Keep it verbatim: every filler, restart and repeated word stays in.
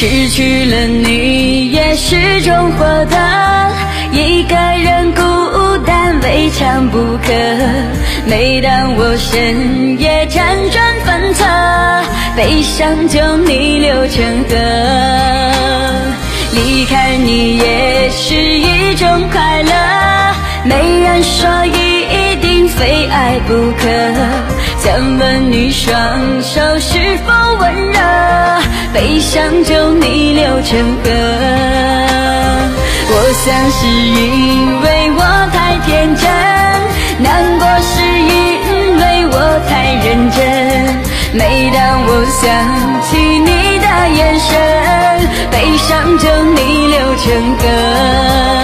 失去了你也是种获得，一个人孤单未尝不可。每当我深夜辗转反侧，悲伤就逆流成河。离开你也是一种快乐，没人说一定非爱不可。曾问你双手是否温热，悲伤就逆流成河。我想是因为我太天真，难过是因为我太认真。每当我想起你的眼神，悲伤就逆流成河。